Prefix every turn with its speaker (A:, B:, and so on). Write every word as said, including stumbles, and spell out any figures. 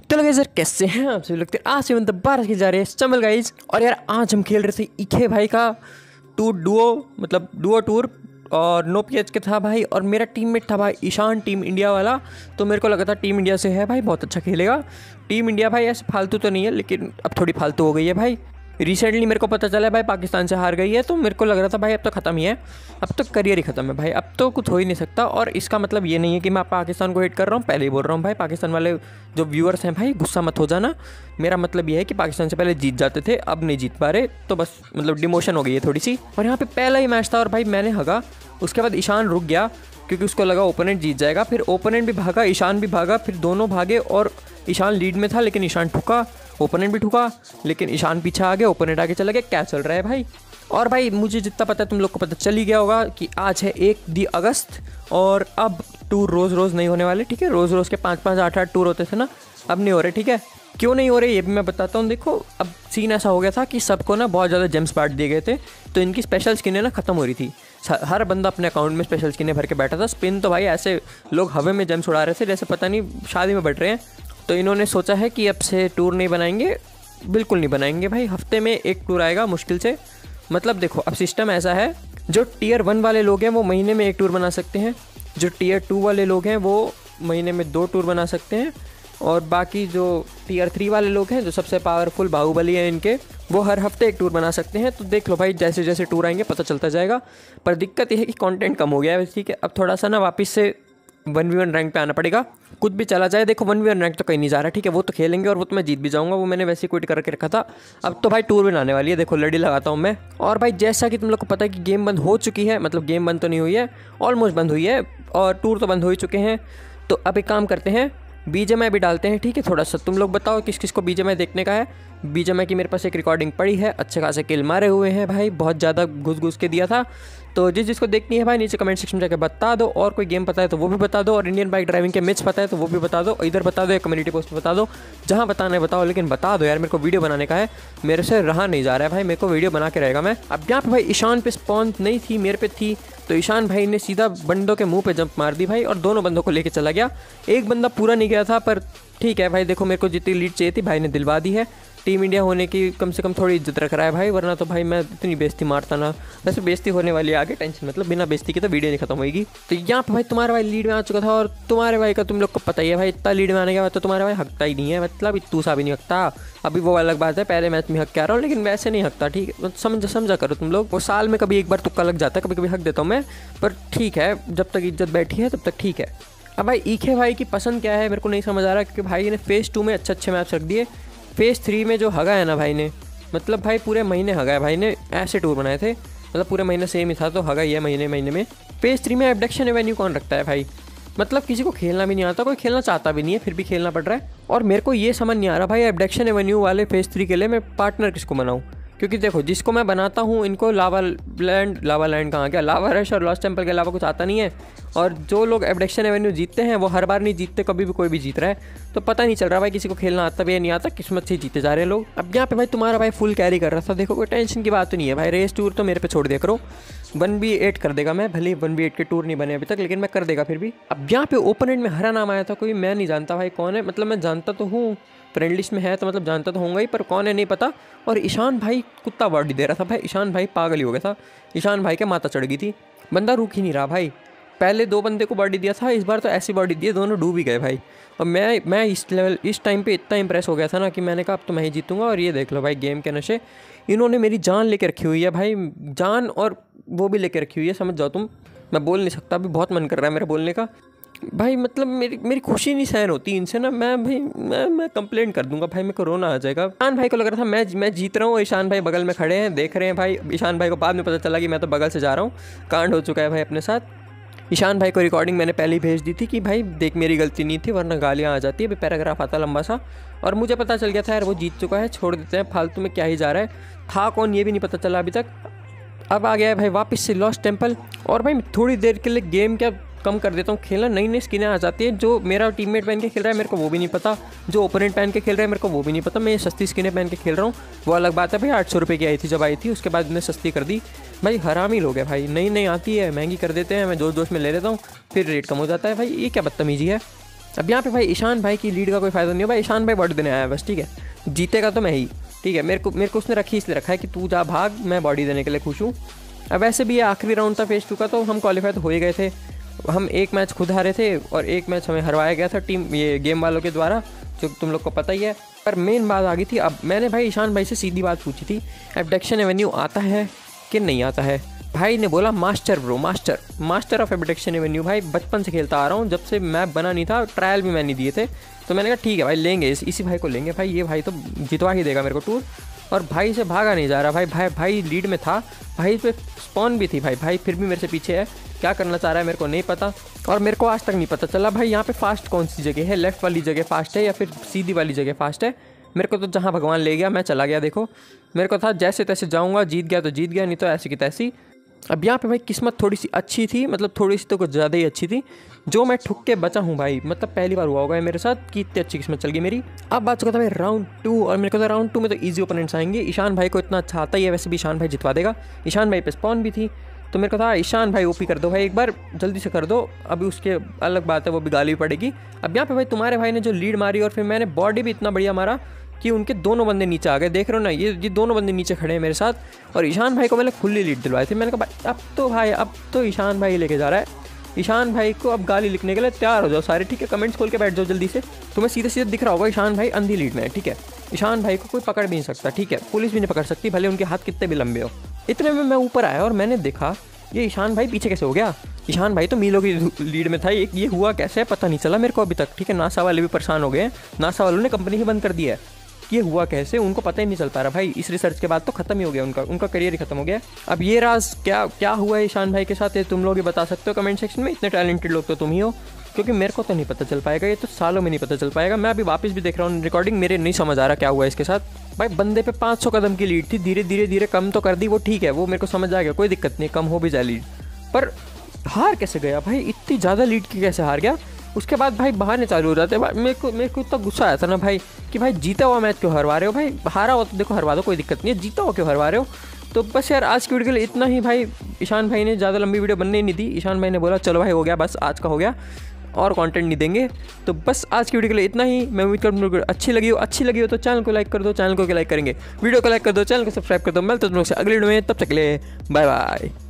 A: चलो गाइस यार, कैसे हैं आप सभी लोग। आज से मतलब बारह के जा रहे हैं चमल गाइस। और यार आज हम खेल रहे थे इखे भाई का टूर डुओ, मतलब डुओ टूर, और नो पीएच के था भाई। और मेरा टीममेट था भाई ईशान, टीम इंडिया वाला। तो मेरे को लगा था टीम इंडिया से है भाई, बहुत अच्छा खेलेगा। टीम इंडिया भाई ऐसे फालतू तो नहीं है, लेकिन अब थोड़ी फालतू हो गई है भाई। रिसेंटली मेरे को पता चला है भाई पाकिस्तान से हार गई है, तो मेरे को लग रहा था भाई अब तो ख़त्म ही है, अब तो करियर ही ख़त्म है भाई, अब तो कुछ हो ही नहीं सकता। और इसका मतलब ये नहीं है कि मैं पाकिस्तान को हेट कर रहा हूँ, पहले ही बोल रहा हूँ भाई पाकिस्तान वाले जो व्यूअर्स हैं भाई गुस्सा मत हो जाना। मेरा मतलब ये है कि पाकिस्तान से पहले जीत जाते थे, अब नहीं जीत पा रहे, तो बस मतलब डिमोशन हो गई है थोड़ी सी। और यहाँ पे पहला ही मैच था और भाई मैंने हगा, उसके बाद ईशान रुक गया क्योंकि उसको लगा ओपोनेंट जीत जाएगा। फिर ओपोनेंट भी भागा, ईशान भी भागा, फिर दोनों भागे और ईशान लीड में था, लेकिन ईशान ठुका, ओपोनेंट भी ठुका, लेकिन ईशान पीछे आ गया, ओपोनेंट आगे चला गया। क्या चल रहा है भाई। और भाई मुझे जितना पता है तुम लोग को पता चल ही गया होगा कि आज है एक दी अगस्त, और अब टूर रोज़ रोज़ नहीं होने वाले, ठीक है। रोज़ रोज़ के पाँच पाँच आठ आठ टूर होते थे ना, अब नहीं हो रहे, ठीक है। क्यों नहीं हो रहे ये भी मैं बताता हूँ। देखो अब सीन ऐसा हो गया था कि सबको ना बहुत ज़्यादा जेम्स बांट दिए गए थे, तो इनकी स्पेशल स्किनें ना ख़त्म हो रही थी। हर बंदा अपने अकाउंट में स्पेशल स्किनें भर के बैठा था। स्पिन तो भाई ऐसे लोग हवा में जेम्स उड़ा रहे थे जैसे पता नहीं शादी में बैठ रहे हैं। तो इन्होंने सोचा है कि अब से टूर नहीं बनाएंगे, बिल्कुल नहीं बनाएंगे भाई। हफ्ते में एक टूर आएगा मुश्किल से। मतलब देखो अब सिस्टम ऐसा है, जो टीयर वन वाले लोग हैं वो महीने में एक टूर बना सकते हैं, जो टीयर टू वाले लोग हैं वो महीने में दो टूर बना सकते हैं, और बाकी जो टीयर थ्री वाले लोग हैं जो सबसे पावरफुल बाहुबली हैं इनके, वो हर हफ्ते एक टूर बना सकते हैं। तो देख लो भाई, जैसे जैसे टूर आएंगे पता चलता जाएगा। पर दिक्कत यह है कि कंटेंट कम हो गया है, ठीक है। अब थोड़ा सा ना वापस से वन वी वन रैंक पे आना पड़ेगा, कुछ भी चला जाए। देखो वन वी वन रैंक तो कहीं नहीं जा रहा, ठीक है, वो तो खेलेंगे और वो तो मैं जीत भी जाऊंगा, वो मैंने वैसे क्विट करके रखा था। अब तो भाई टूर बनाने वाली है, देखो लड़ी लगाता हूँ मैं। और भाई जैसा कि तुम लोग को पता है कि गेम बंद हो चुकी है, मतलब गेम बंद तो नहीं हुई है, ऑलमोस्ट बंद हुई है, और टूर तो बंद हो ही चुके हैं। तो अब एक काम करते हैं, बीजेएमआई भी डालते हैं, ठीक है। थोड़ा सा तुम लोग बताओ किस किस को बीजेएमआई देखने का है। बीजेएमआई की मेरे पास एक रिकॉर्डिंग पड़ी है, अच्छे खासे किल मारे हुए हैं भाई, बहुत ज़्यादा घुस घुस के दिया था। तो जिस जिसको देखनी है भाई नीचे कमेंट सेक्शन में जाकर बता दो, और कोई गेम पता है तो वो भी बता दो, और इंडियन बाइक ड्राइविंग के मैच पता है तो वो भी बता दो, इधर बता दो या कम्युनिटी पोस्ट बता दो, जहाँ बताना है बताओ, लेकिन बता दो यार, मेरे को वीडियो बनाने का है, मेरे से रहा नहीं जा रहा है भाई, मेरे को वीडियो बना के रहेगा मैं। अब यहाँ पे भाई ईशान पे स्पॉन नहीं थी, मेरे पे थी, तो ईशान भाई ने सीधा बंदों के मुंह पे जंप मार दी भाई, और दोनों बंदों को लेके चला गया। एक बंदा पूरा नहीं गया था, पर ठीक है भाई। देखो मेरे को जितनी लीड चाहिए थी भाई ने दिलवा दी है। टीम इंडिया होने की कम से कम थोड़ी इज्जत रख रहा है भाई, वरना तो भाई मैं इतनी बेइज्जती मारता ना। वैसे बेइज्जती होने वाली है आगे, टेंशन मतलब, बिना बेइज्जती के तो वीडियो नहीं खत्म होगी। तो यहाँ पे भाई तुम्हारा भाई लीड में आ चुका था, और तुम्हारे भाई का तुम लोग को पता ही है भाई, इतना लीड में आने के बाद तो तुम्हारा भाई हकता ही नहीं है, मतलब इतू सा भी नहीं हकता। अभी वो अलग बात है, पहले मैच में हक के आ रहा हूँ, लेकिन वैसे नहीं हकता, ठीक है। समझ समझा करो तुम लोग, वो साल में कभी एक बार तुक्का लग जाता है, कभी कभी हक देता हूँ मैं, पर ठीक है, जब तक इज्जत बैठी है तब तक ठीक है। अब भाई ईखे भाई की पसंद क्या है मेरे को नहीं समझ आ रहा, क्योंकि भाई ने फेज़ टू में अच्छे अच्छे मैच रख दिए। फेज़ थ्री में जो हगा है ना भाई ने, मतलब भाई पूरे महीने हगा है भाई ने, ऐसे टूर बनाए थे, मतलब पूरे महीने सेम ही था, तो हगा ही है महीने महीने में। फेज़ थ्री में एबडक्शन एवेन्यू कौन रखता है भाई, मतलब किसी को खेलना भी नहीं आता, कोई खेलना चाहता भी नहीं है, फिर भी खेलना पड़ रहा है। और मेरे को ये समझ नहीं आ रहा भाई, एबडक्शन एवेन्यू वाले फेज़ थ्री के लिए मैं पार्टनर किसको बनाऊँ, क्योंकि देखो जिसको मैं बनाता हूँ इनको लावा लैंड, लावा लैंड कहाँ गया, लावा रश और लॉस्ट टेम्पल के अलावा कुछ आता नहीं है। और जो लोग एबडक्शन एवेन्यू जीतते हैं वो हर बार नहीं जीतते, कभी भी कोई भी जीत रहा है, तो पता नहीं चल रहा भाई किसी को खेलना आता भी या नहीं आता, किस्मत से जीते जा रहे हैं लोग। अब यहाँ पे भाई तुम्हारा भाई फुल कैरी कर रहा था, देखो कोई टेंशन की बात तो नहीं है भाई। रेस टूर तो मेरे पे छोड़ दिया करो, वन बी एट कर देगा मैं, भले वन बी एट के टूर नहीं बने अभी तक, लेकिन मैं कर देगा फिर भी। अब यहाँ पे ओपोनेंट में हरा नाम आया था, कोई मैं नहीं जानता भाई कौन है, मतलब मैं जानता तो हूँ, फ्रेंड लिस्ट में है तो मतलब जानता तो होंगे ही, पर कौन है नहीं पता। और ईशान भाई कुत्ता बॉडी दे रहा था भाई, ईशान भाई पागल ही हो गया था, ईशान भाई के माथा चढ़ गई थी, बंदा रुक ही नहीं रहा भाई। पहले दो बंदे को बॉडी दिया था, इस बार तो ऐसी बॉडी दी है दोनों डूब ही गए भाई। और मैं मैं इस लेवल इस टाइम पे इतना इंप्रेस हो गया था ना कि मैंने कहा अब तो मैं ही जीतूंगा। और ये देख लो भाई गेम के नशे, इन्होंने मेरी जान लेके रखी हुई है भाई, जान और वो भी लेके रखी हुई है, समझ जाओ तुम। मैं बोल नहीं सकता, अभी बहुत मन कर रहा है मेरा बोलने का भाई, मतलब मेरी मेरी खुशी नहीं सहन होती इनसे ना, मैं भाई मैं मैं कंप्लेंट कर दूंगा भाई, मेरे को रोना आ जाएगा। ईशान भाई को लग रहा था मैं मैं जीत रहा हूँ, ईशान भाई बगल में खड़े हैं देख रहे हैं भाई। ईशान भाई को बाद में पता चला कि मैं तो बगल से जा रहा हूँ, कांड हो चुका है भाई अपने साथ। ईशान भाई को रिकॉर्डिंग मैंने पहले ही भेज दी थी कि भाई देख मेरी गलती नहीं थी, वरना गालियाँ आ जाती है, अभी पैराग्राफ आता लंबा सा। और मुझे पता चल गया था यार वो जीत चुका है, छोड़ देते हैं फालतू में क्या ही जा रहा है, था कौन ये भी नहीं पता चला अभी तक। अब आ गया है भाई वापस से लॉस्ट टेम्पल, और भाई थोड़ी देर के लिए गेम क्या कम कर देता हूँ खेलना, नई नई स्किनें आ जाती है, जो मेरा टीममेट पहन के खेल रहा है मेरे को वो भी नहीं पता, जो ओपोनेंट पहन के खेल रहा है मेरे को वो भी नहीं पता। मैं ये सस्ती स्किनें पहन के खेल रहा हूँ, वो अलग बात है भाई। आठ सौ रुपये की आई थी जब आई थी, उसके बाद इन्हें सस्ती कर दी भाई। हरामी लोग हैं भाई, नई नई आती है महंगी कर देते हैं, मैं जोश जोश में ले लेता हूँ, फिर रेट कम हो जाता है भाई, ये क्या बदतमीजी है। अब यहाँ पे भाई ईशान भाई की लीड का कोई फ़ायदा नहीं है भाई, ईशान भाई बॉडी देने आया है बस, ठीक है। जीतेगा तो मैं ही, ठीक है। मेरे को मेरे को उसने रखी इसलिए रखा है कि तू जा भाग, मैं बॉडी देने के लिए खुश हूँ। अब वैसे भी ये आखिरी राउंड था फेज टू का, तो हम क्वालिफाई तो हो ही गए थे। हम एक मैच खुद हारे थे और एक मैच हमें हरवाया गया था टीम ये गेम वालों के द्वारा, जो तुम लोग को पता ही है। पर मेन बात आ गई थी, अब मैंने भाई ईशान भाई से सीधी बात पूछी थी, एबडक्शन एवेन्यू आता है कि नहीं आता है। भाई ने बोला master bro, master master of abduction avenue. भाई बचपन से खेलता आ रहा हूँ, जब से मैप बना नहीं था, ट्रायल भी मैंने दिए थे। तो मैंने कहा ठीक है भाई लेंगे, इस, इसी भाई को लेंगे भाई, ये भाई तो जितवा ही देगा मेरे को टूर। और भाई से भागा नहीं जा रहा भाई, भाई भाई लीड में था, भाई पे स्पॉन भी थी भाई, भाई फिर भी मेरे से पीछे है। क्या करना चाह रहा है मेरे को नहीं पता, और मेरे को आज तक नहीं पता चला भाई यहाँ पे फास्ट कौन सी जगह है, लेफ्ट वाली जगह फास्ट है या फिर सीधी वाली जगह फास्ट है। मेरे को तो जहाँ भगवान ले गया मैं चला गया। देखो मेरे को था जैसे तैसे जाऊँगा, जीत गया तो जीत गया, नहीं तो ऐसी की तैसी। अब यहाँ पे भाई किस्मत थोड़ी सी अच्छी थी, मतलब थोड़ी सी तो कुछ ज़्यादा ही अच्छी थी, जो मैं ठुक के बचा हूँ भाई। मतलब पहली बार हुआ होगा मेरे साथ कि इतनी अच्छी किस्मत चल गई मेरी। अब बात चुका था भाई राउंड टू, और मेरे को था राउंड टू में तो ईजी ओपोनेंट्स आएंगे। ईशान भाई को इतना अच्छा आता ही है, वैसे भी ईशान भाई जितवा देगा। ईशान भाई पे स्पॉन भी थी, तो मेरे को था ईशान भाई ओपी कर दो भाई, एक बार जल्दी से कर दो। अभी उसके अलग बात है, वो भी गाली भी पड़ेगी। अब यहाँ पे भाई तुम्हारे भाई ने जो लीड मारी, और फिर मैंने बॉडी भी इतना बढ़िया मारा कि उनके दोनों बंदे नीचे आ गए। देख रहे हो ना, ये ये दोनों बंदे नीचे खड़े हैं मेरे साथ, और ईशान भाई को मैंने खुली लीड दिलवाई थी। मैंने कहा भाई अब तो भाई अब तो ईशान भाई लेके जा रहा है। ईशान भाई को अब गाली लिखने के लिए तैयार हो जाओ सारे, ठीक है। कमेंट्स खोल के बैठ जाओ जल्दी से। तुम्हें सीधे सीधे दिख रहा होगा ईशान भाई अंधी लीड में है, ठीक है। ईशान भाई को कोई पकड़ भी नहीं सकता, ठीक है। पुलिस भी नहीं पकड़ सकती, भले उनके हाथ कितने भी लंबे हो। इतने में मैं ऊपर आया और मैंने देखा ये ईशान भाई पीछे कैसे हो गया। ईशान भाई तो मीलों की लीड में था, ये ये हुआ कैसे पता नहीं चला मेरे को अभी तक, ठीक है। नासा वाले भी परेशान हो गए हैं, नासा वालों ने कंपनी ही बंद कर दी है। ये हुआ कैसे उनको पता ही नहीं चल पा रहा भाई। इस रिसर्च के बाद तो खत्म ही हो गया उनका उनका करियर ही खत्म हो गया। अब ये राज क्या क्या हुआ है ईशान भाई के साथ, ये तुम लोग ही बता सकते हो कमेंट सेक्शन में। इतने टैलेंटेड लोग तो तुम ही हो, क्योंकि मेरे को तो नहीं पता चल पाएगा, ये तो सालों में नहीं पता चल पाएगा। मैं अभी वापस भी देख रहा हूँ रिकॉर्डिंग, मेरे नहीं समझ आ रहा क्या हुआ इसके साथ। भाई बंदे पे पाँच सौ कदम की लीड थी, धीरे धीरे धीरे कम तो कर दी, वो ठीक है, वो मेरे को समझ आ गया, कोई दिक्कत नहीं, कम हो भी जाए लीड। पर हार कैसे गया भाई, इतनी ज़्यादा लीड की कैसे हार गया। उसके बाद भाई बहाने चालू हो जाते भाई। मेरे को मेरे को इतना गुस्सा आया था ना भाई कि भाई जीता हुआ मैच क्यों हरवा रहे हो भाई, हारा हो तो देखो हरवा दो, कोई दिक्कत नहीं है, जीता हुआ क्यों हरवा रहे हो। तो बस यार आज की वीडियो के लिए इतना ही भाई। ईशान भाई ने ज़्यादा लंबी वीडियो बनने ही नहीं दी, ईशान भाई ने बोला चलो भाई हो गया, बस आज का हो गया, और कंटेंट नहीं देंगे। तो बस आज की वीडियो के लिए इतना ही। मैं उम्मीद करूँ अच्छी लगी हो, अच्छी लगी हो तो चैनल को लाइक कर दो, चैनल को लाइक करेंगे, वीडियो को लाइक कर दो, चैनल को सब्सक्राइब कर दो। मिलते हैं तुम लोग से अगली वीडियो में, तब तक के लिए बाय बाय।